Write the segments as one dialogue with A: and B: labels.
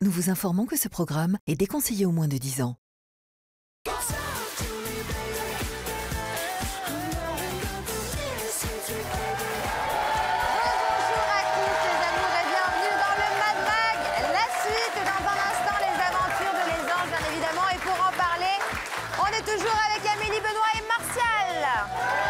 A: nous vous informons que ce programme est déconseillé aux moins de 10 ans.
B: Toujours avec Amélie, Benoît et Martial.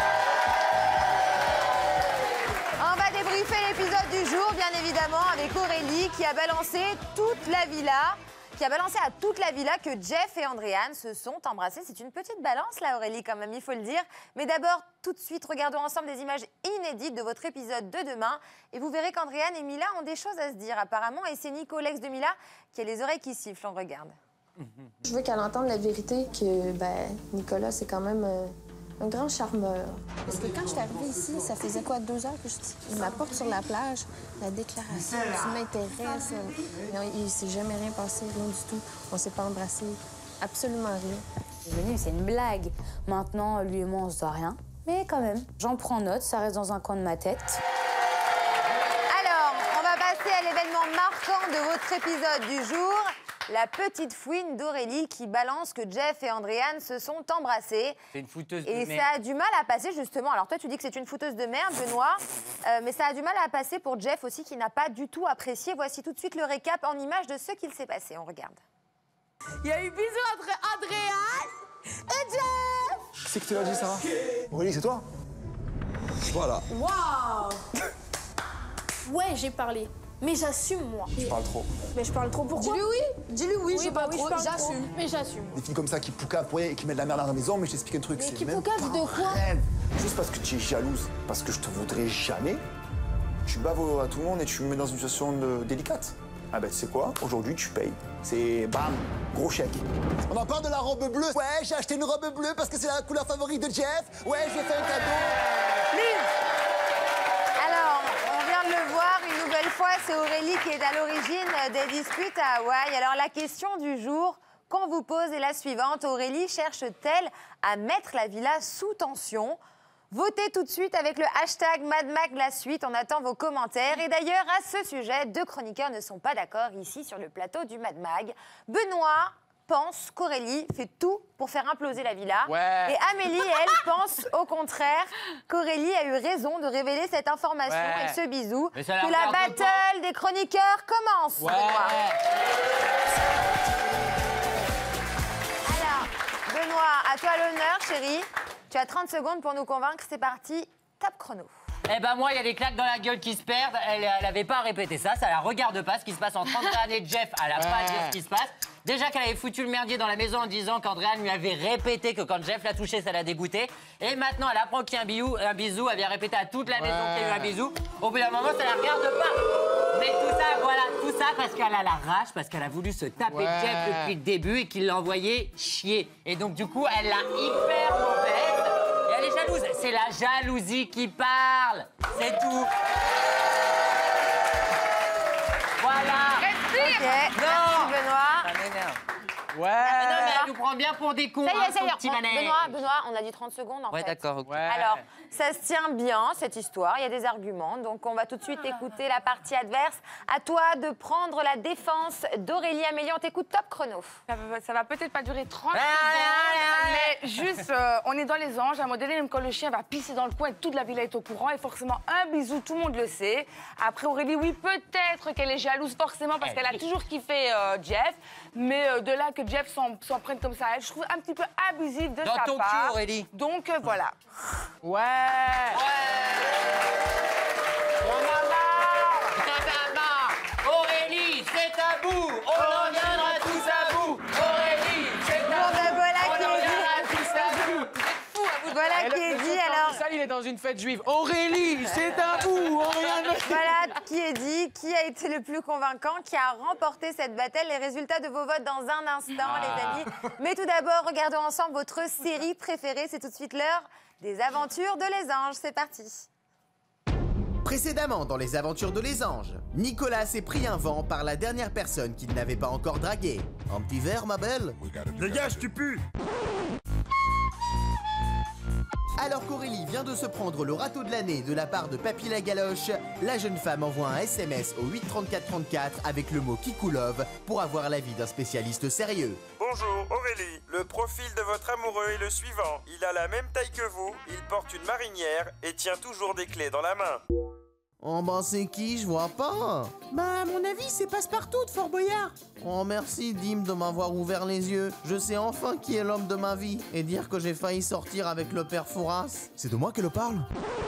B: On va débriefer l'épisode du jour, bien évidemment, avec Aurélie qui a balancé à toute la villa que Jeff et Andréane se sont embrassés. C'est une petite balance là, Aurélie, quand même, il faut le dire. Mais d'abord, tout de suite, regardons ensemble des images inédites de votre épisode de demain. Et vous verrez qu'Andréane et Mila ont des choses à se dire, apparemment. Et c'est Nico, l'ex de Mila, qui a les oreilles qui sifflent. On regarde.
C: Je veux qu'elle entende la vérité que Nicolas, c'est quand même un grand charmeur. Parce que quand je suis arrivée ici, ça faisait quoi, 2 heures que il m'apporte sur la plage, la déclaration, tu m'intéresses. Il s'est jamais rien passé, rien du tout. On s'est pas embrassé, absolument rien.
D: Je me dis, c'est une blague. Maintenant, lui et moi, on se doit rien. Mais quand même, j'en prends note, ça reste dans un coin de ma tête.
B: Alors, on va passer à l'événement marquant de votre épisode du jour. La petite fouine d'Aurélie qui balance que Jeff et Andréane se sont embrassés.
E: C'est une fouteuse de merde.
B: Et ça a du mal à passer, justement. Alors toi, tu dis que c'est une fouteuse de merde, Benoît. Mais ça a du mal à passer pour Jeff aussi, qui n'a pas du tout apprécié. Voici tout de suite le récap en images de ce qu'il s'est passé. On regarde.
F: Il y a eu bisous entre Andréane et Jeff.
G: Qui c'est que tu l'as dit, Sarah? Aurélie, c'est toi? Voilà.
F: Waouh. Ouais, j'ai parlé. Mais j'assume, moi.
G: Tu parles trop.
F: Mais je parle trop, pourquoi?
C: Dis-lui oui, dis-lui oui, j'ai pas
F: oui,
C: trop,
F: je parle trop.
C: j'assume.
F: Mais j'assume.
G: Des filles comme ça qui poucavent pour rien et qui mettent de la merde à la maison, mais je t'explique un truc.
F: Mais
G: c'est
F: qui
G: même
F: poucavent
G: pas
F: de quoi?
G: vrai. Juste parce que tu es jalouse, parce que je te voudrais jamais, tu baves à tout le monde et tu me mets dans une situation délicate. Ah ben tu sais quoi? Aujourd'hui tu payes. C'est bam, gros chèque. On en parle de la robe bleue. Ouais, j'ai acheté une robe bleue parce que c'est la couleur favorite de Jeff. Ouais, j'ai fait un cadeau.
B: Alors, on vient de le voir une nouvelle fois, c'est Aurélie qui est à l'origine des disputes à Hawaï. Alors la question du jour qu'on vous pose est la suivante. Aurélie cherche-t-elle à mettre la villa sous tension? Votez tout de suite avec le hashtag MadMagLaSuite. On attend vos commentaires. Et d'ailleurs, à ce sujet, 2 chroniqueurs ne sont pas d'accord ici sur le plateau du MadMag. Benoît pense qu'Aurélie fait tout pour faire imploser la villa.
E: Ouais.
B: Et Amélie, elle, pense au contraire qu'Aurélie a eu raison de révéler cette information et ce bisou.
E: Mais ça
B: Que la battle des chroniqueurs commence.
E: Ouais.
B: Alors, Benoît, à toi l'honneur, chérie. Tu as 30 secondes pour nous convaincre. C'est parti, top chrono.
E: Eh ben moi, il y a des claques dans la gueule qui se perdent. Elle avait pas à répéter ça la regarde pas ce qui se passe en 30 années de Jeff. Elle a pas à dire ce qui se passe. Déjà qu'elle avait foutu le merdier dans la maison en disant qu'Andréane lui avait répété que quand Jeff l'a touché, ça l'a dégoûté. Et maintenant, elle apprend qu'il y a un bisou. Elle vient répéter à toute la maison qu'il y a eu un bisou. Au bout d'un moment, ça la regarde pas. Mais tout ça, voilà, tout ça parce qu'elle a la rage, parce qu'elle a voulu se taper Jeff depuis le début et qu'il l'a envoyé chier. Et donc, du coup, elle l'a hyper mauvaise. Et elle est jalouse. C'est la jalousie qui parle. C'est tout. Voilà.
B: Ok, merci Benoît.
E: Ça m'énerve.
H: Ouais.
E: Ah, non, mais elle nous prend bien pour des cons.
B: Ça y est, ça y
E: son
B: est.
E: petit manège.
B: Benoît, on a dit 30 secondes en
E: Ouais,
B: fait.
E: d'accord. ok.
B: Alors, ça se tient bien, cette histoire. Il y a des arguments. Donc, on va tout de suite écouter la partie adverse. À toi de prendre la défense d'Aurélie. Amélie, on t'écoute top chrono.
F: Ça va peut-être pas durer 30 secondes, mais juste, on est dans les anges. À un moment donné, même quand le chien va pisser dans le coin, toute la villa est au courant. Et forcément, un bisou, tout le monde le sait. Après, Aurélie, oui, peut-être qu'elle est jalouse, forcément, parce qu'elle a toujours kiffé Jeff. Mais de là que Jeff s'en prenne comme ça à elle, je trouve un petit peu abusif de sa part.
E: Dans ton cul, Aurélie.
F: Donc, voilà.
H: Ouais.
E: Aurélie, c'est tabou. On en viendra tous à bout. Aurélie, c'est tabou.
B: Bon, ben voilà
E: On
B: qui
E: en
B: est
E: viendra tous à bout.
B: Voilà qui est dit. Alors,
H: Ça, il est dans une fête juive. Aurélie, c'est un bout.
B: voilà qui est dit. Qui a été le plus convaincant? Qui a remporté cette bataille? Les résultats de vos votes dans un instant, les amis. Mais tout d'abord, regardons ensemble votre série préférée. C'est tout de suite l'heure des aventures de Les Anges. C'est parti.
I: Précédemment, dans les aventures de Les Anges, Nicolas s'est pris un vent par la dernière personne qu'il n'avait pas encore draguée. Un petit verre, ma belle?
G: Dégage, tu pues.
I: Alors qu'Aurélie vient de se prendre le râteau de l'année de la part de Papy la Galoche, la jeune femme envoie un SMS au 8 34 34 avec le mot Kikoulov pour avoir l'avis d'un spécialiste sérieux.
J: Bonjour Aurélie, le profil de votre amoureux est le suivant. Il a la même taille que vous, il porte une marinière et tient toujours des clés dans la main.
I: Oh bah c'est qui? Je vois pas. Bah à mon avis c'est Passepartout de Fort Boyard. Oh merci Dim de m'avoir ouvert les yeux. Je sais enfin qui est l'homme de ma vie. Et dire que j'ai failli sortir avec le père Fouras. C'est de moi qu'elle parle.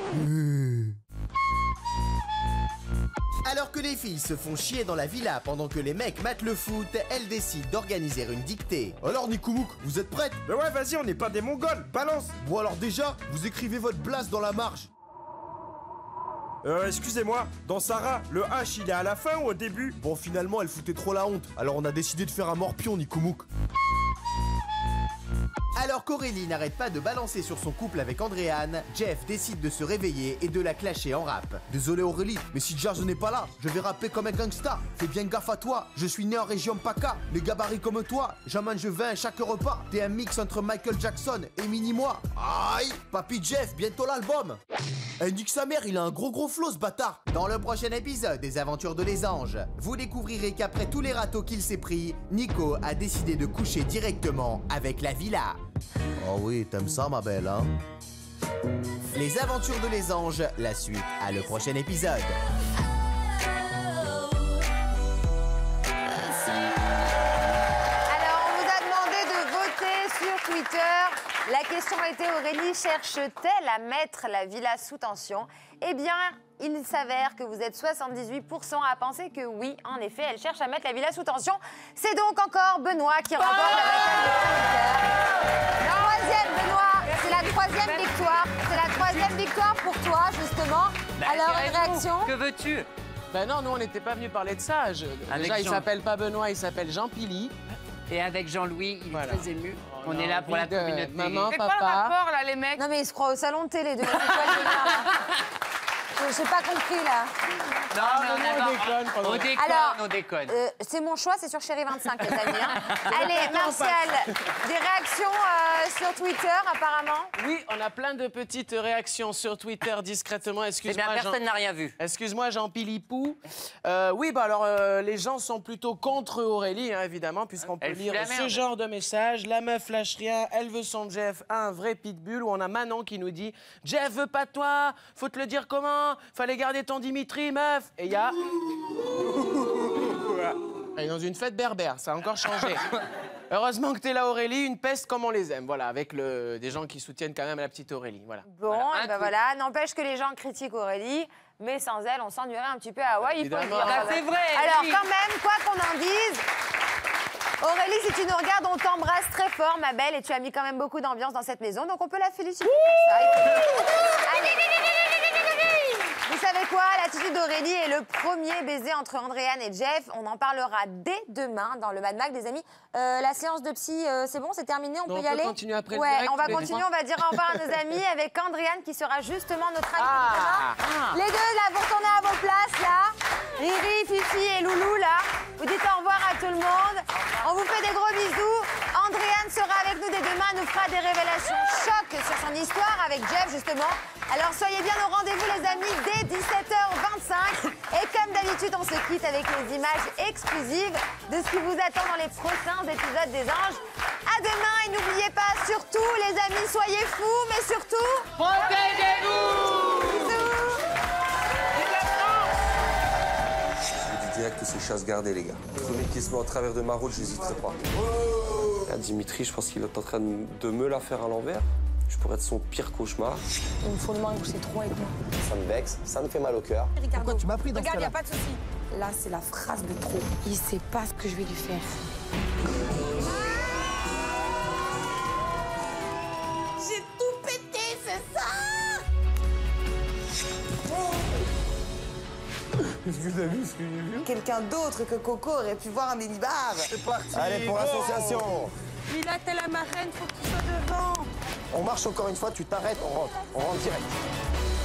I: Alors que les filles se font chier dans la villa pendant que les mecs matent le foot, elles décident d'organiser une dictée.
K: Alors Nikoumouk, vous êtes prêtes?
J: Bah ouais, vas-y, on n'est pas des Mongols, balance.
K: Bon alors déjà, vous écrivez votre blase dans la marge.
J: Excusez-moi, dans Sarah, le H il est à la fin ou au début?
K: Bon finalement elle foutait trop la honte, alors on a décidé de faire un morpion Nikoumouk.
I: Alors qu'Aurélie n'arrête pas de balancer sur son couple avec Andréane, Jeff décide de se réveiller et de la clasher en rap.
K: Désolé Aurélie, mais si Jazz n'est pas là, je vais rapper comme un gangsta. Fais bien gaffe à toi, je suis né en région PACA, les gabarits comme toi, j'en mange 20 chaque repas. T'es un mix entre Michael Jackson et Mini-moi. Aïe, Papy Jeff, bientôt l'album. Eh nique sa mère, il a un gros flow ce bâtard.
I: Dans le prochain épisode des Aventures de les Anges, vous découvrirez qu'après tous les râteaux qu'il s'est pris, Nico a décidé de coucher directement avec la villa.
K: Oh oui, t'aimes ça ma belle, hein?
I: Les Aventures de les Anges, la suite à le prochain épisode.
B: Alors, on vous a demandé de voter sur Twitter. La question était, Aurélie cherche-t-elle à mettre la villa sous tension? Eh bien, il s'avère que vous êtes 78% à penser que oui, en effet, elle cherche à mettre la villa sous tension. C'est donc encore Benoît qui remporte la bataille de Twitter. Troisième, Benoît, c'est la troisième victoire. C'est la troisième victoire pour toi, justement. Alors, une réaction?
E: Que veux-tu?
H: Ben non, nous on n'était pas venus parler de ça. Déjà, il s'appelle pas Benoît, il s'appelle Jean Pili.
E: Et avec Jean-Louis, il est très ému. On est là pour la communauté.
H: Maman,
F: C'est
H: papa.
F: quoi le rapport, là, les mecs?
B: Non, mais ils se croient au salon de télé. C'est quoi le délire, là? J'ai pas compris, là.
E: On déconne,
B: Alors,
E: on déconne.
B: C'est mon choix, c'est sur Chéri 25, les amis. Hein. Allez, Martial, des réactions sur Twitter, apparemment?
H: Oui, on a plein de petites réactions sur Twitter discrètement. Excuse-moi,
E: Eh bien, personne n'a rien vu.
H: Excuse-moi, Jean Pilipou. Oui, bah alors, les gens sont plutôt contre Aurélie, hein, évidemment, puisqu'on peut lire ce genre de message. La meuf lâche rien, elle veut son Jeff, un vrai pitbull. Où on a Manon qui nous dit « Jeff veut pas de toi, faut te le dire comment? Fallait garder ton Dimitri, meuf !» Et il y a... Elle est dans une fête berbère, ça a encore changé. Heureusement que t'es là, Aurélie, une peste comme on les aime. Voilà, avec des gens qui soutiennent quand même la petite Aurélie. Voilà.
B: Bon, voilà, ben voilà. N'empêche que les gens critiquent Aurélie, mais sans elle, on s'ennuierait un petit peu à Hawaï, il faut le dire.
E: C'est vrai.
B: Alors, quand même, quoi qu'on en dise, Aurélie, si tu nous regardes, on t'embrasse très fort, ma belle, et tu as mis quand même beaucoup d'ambiance dans cette maison, donc on peut la féliciter pour ça. Allez. Vous savez quoi? L'attitude d'Aurélie est le premier baiser entre Andréane et Jeff. On en parlera dès demain dans le Mad Mag, les amis. La séance de psy, c'est bon, c'est terminé, on peut y aller?
H: On peut continuer après le
B: Ouais,
H: direct,
B: on va continuer, on va dire au revoir à nos amis avec Andréane qui sera justement notre amie. Les deux, là, vous retournez à vos places, là. Riri, Fifi et Loulou, là. Vous dites au revoir à tout le monde. On vous fait des gros bisous. Andréane sera avec nous dès demain, nous fera des révélations choc sur son histoire avec Jeff, justement. Alors soyez bien au rendez-vous, les amis, dès 17h25. Et comme d'habitude, on se quitte avec les images exclusives de ce qui vous attend dans les prochains épisodes des Anges. À demain et n'oubliez pas, surtout, les amis, soyez fous, mais surtout...
E: Protégez-vous!
B: Bisous!
L: Je dis direct que c'est chasse gardée, les gars. Le premier qui se met en travers de ma route, j'hésiterai pas. Là, Dimitri, je pense qu'il est en train de me la faire à l'envers. Je pourrais être son pire cauchemar.
C: Il me faut le manque, c'est trop avec moi.
L: Ça me vexe, ça me fait mal au cœur.
K: Pourquoi tu m'as pris dans ce
C: Regarde, y
K: cas-là?
C: a pas de souci. Là, c'est la phrase de trop. Il sait pas ce que je vais lui faire. J'ai tout pété, c'est ça?
K: Qu'est-ce que t'as vu, ce que j'ai vu?
M: Quelqu'un d'autre que Coco aurait pu voir un minibar.
K: C'est parti.
G: Allez, pour l'association.
M: Mais là, t'es la marraine, faut que tu sois devant.
G: On marche encore une fois, tu t'arrêtes, on rentre direct.